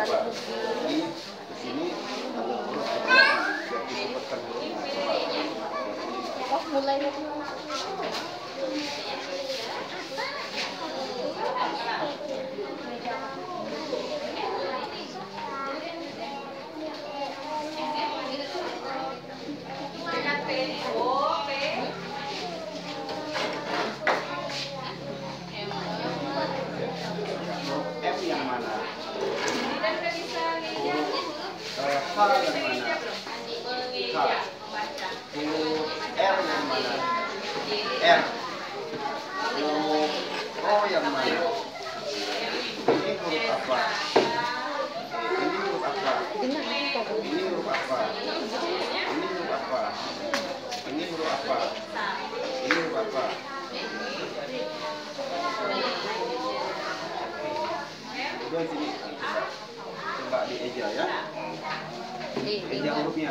apa? Jadi di sini ada huruf yang disebutkan huruf. Oh, mulai dari F yang mana? H yang mana? H. Huruf R yang mana? R. Huruf O yang mana? Ini huruf apa? Ini huruf apa? Ini huruf apa? Ini huruf apa? Ini huruf apa? Ini huruf apa? Udah sini. Coba dieja ya. Eja hurufnya.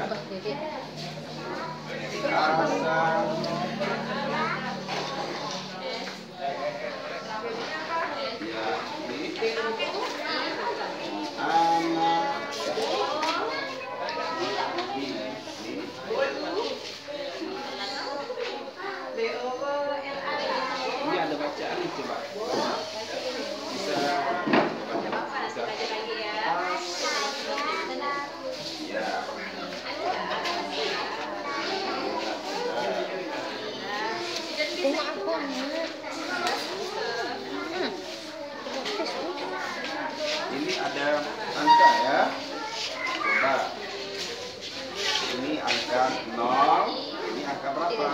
Asal. Ya, ini. Anak. Ini ada bacaan coba. Bisa baca lagi ya. Ya. Ini ada angka ya. Coba. Ini angka 0. Ini angka berapa?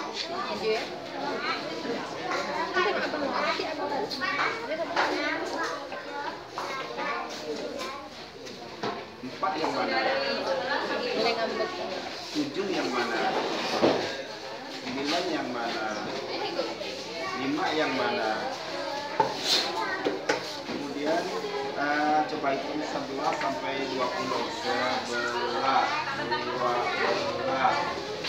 4 yang mana? 7 yang mana? 9 yang mana? 5 yang mana? Kemudian coba hitung 11 sampai 20. 11, 12.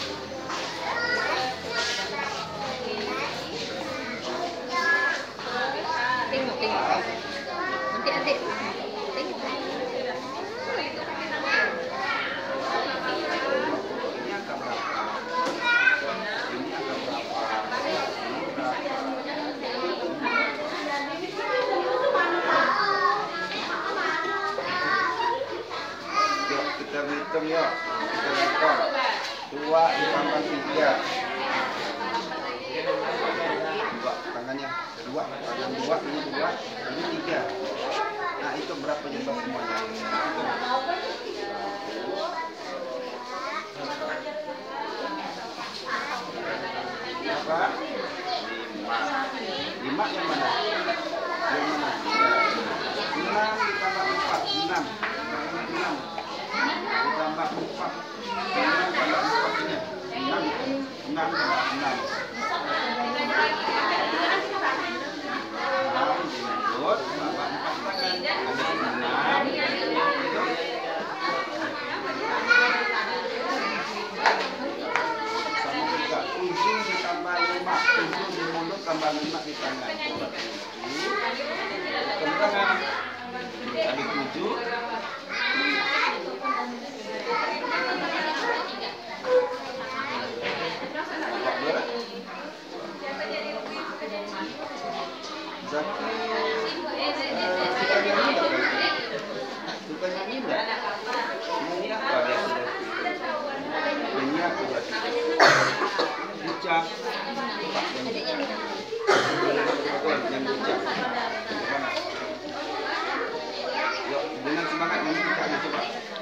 Nanti adik tengok. Ini angka berapa? Ini angka berapa? Ini berapa? Yuk kita hitung yuk. Kita hitung. 2 ditambah 3. Dua tangannya. 2, tangan 2, ini 2, ini 3. Nah itu berapa jumlah semuanya? Berapa? 5. 5 yang mana? Yang mana? 6 ditambah 4, 6. 6 ditambah 4. 6 tambah 4 ini. 6. 6. 6. Ujung ditambah 5, ujung di mulut tambah 5 di tangan. Tangan kali 7. Zaki suka nyanyi enggak? Nyanyi apa biasanya? Nyanyi apa biasanya? Ucap. Nyanyi ucap. Yuk, dengan semangat nyanyi ucapnya coba.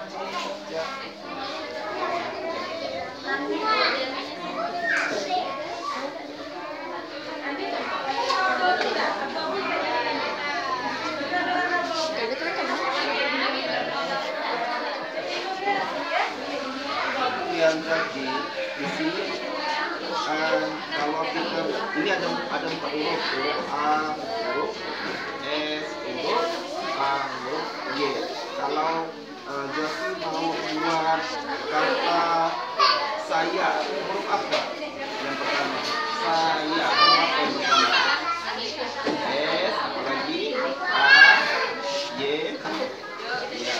Yang tadi di sini kalau kita ini ada 4 huruf, huruf A, huruf S, huruf A, huruf Y. Kalau Josi mau buat kata saya, huruf apa yang pertama? Saya, huruf apa yang pertama? S, apalagi A, Y, ya.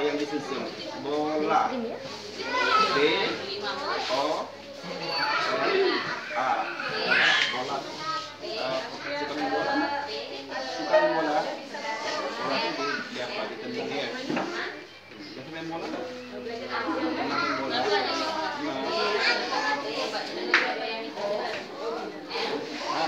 yang disusun. Bola. Ini ya. B O L A. Bola. Suka main bola? Suka main bola? Bola itu di apa? Di tendang dia. Biasa main bola? Pernah main bola? Nah,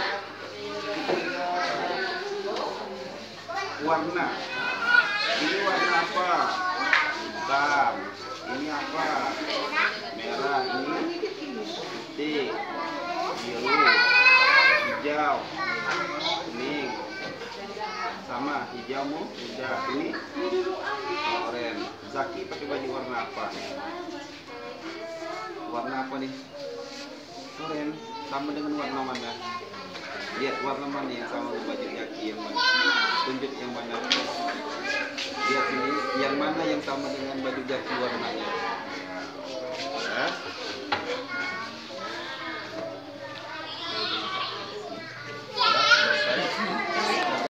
warna. Ini warna apa? Hitam. Ini apa? Merah. Ini putih, biru, hijau, kuning. Sama hijaumu udah. Ini oranye. Zaki pakai baju warna apa? Warna apa nih? Oranye. Sama dengan warna mana? Lihat warna mana yang sama dengan baju Zaki, yang mana? Tunjuk yang mana? Lihat sini, yang mana yang sama dengan baju Zaki warnanya? Ya?